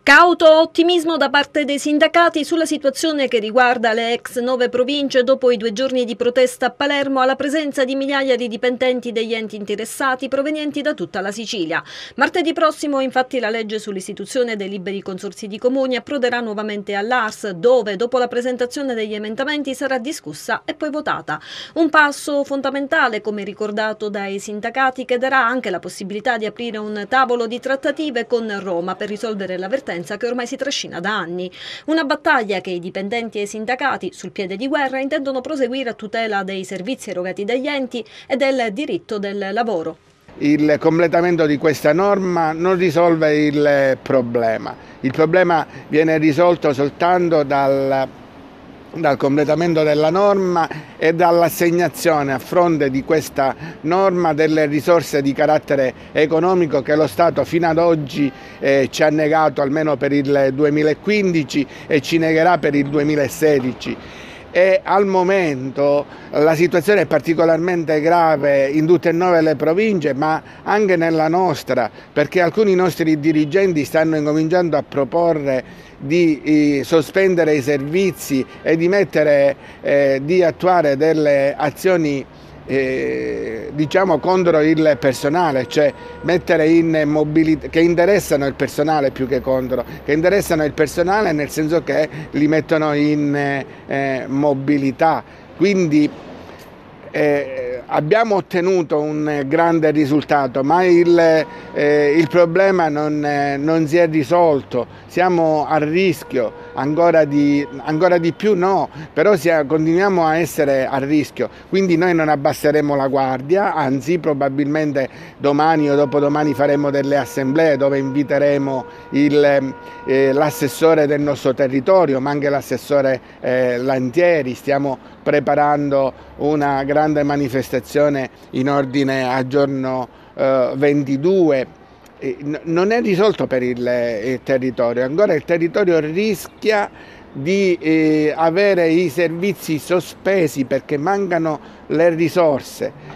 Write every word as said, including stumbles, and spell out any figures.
Cauto ottimismo da parte dei sindacati sulla situazione che riguarda le ex nove province dopo i due giorni di protesta a Palermo alla presenza di migliaia di dipendenti degli enti interessati provenienti da tutta la Sicilia. Martedì prossimo infatti la legge sull'istituzione dei liberi consorzi di comuni approderà nuovamente all'A R S, dove dopo la presentazione degli emendamenti sarà discussa e poi votata. Un passo fondamentale, come ricordato dai sindacati, che darà anche la possibilità di aprire un tavolo di trattative con Roma per risolvere la vertenza che ormai si trascina da anni. Una battaglia che i dipendenti e i sindacati, sul piede di guerra, intendono proseguire a tutela dei servizi erogati dagli enti e del diritto del lavoro. Il completamento di questa norma non risolve il problema. Il problema viene risolto soltanto dal dal completamento della norma e dall'assegnazione a fronte di questa norma delle risorse di carattere economico che lo Stato fino ad oggi eh, ci ha negato almeno per il duemilaquindici e ci negherà per il duemilasedici. E al momento la situazione è particolarmente grave in tutte e nove le province, ma anche nella nostra, perché alcuni nostri dirigenti stanno incominciando a proporre di eh, sospendere i servizi e di mettere, eh, di attuare delle azioni Eh, diciamo contro il personale, cioè mettere in mobilità, che interessano il personale più che contro, che interessano il personale nel senso che li mettono in eh, mobilità. Quindi eh, abbiamo ottenuto un grande risultato, ma il, eh, il problema non, eh, non si è risolto, siamo a rischio ancora di, ancora di più no, però sia, continuiamo a essere a rischio, quindi noi non abbasseremo la guardia, anzi probabilmente domani o dopodomani faremo delle assemblee dove inviteremo eh, l'assessore del nostro territorio, ma anche l'assessore eh, Lantieri. Stiamo preparando una grande manifestazione in ordine al giorno eh, ventidue. Non è risolto per il, il territorio, ancora il territorio rischia di eh, avere i servizi sospesi perché mancano le risorse.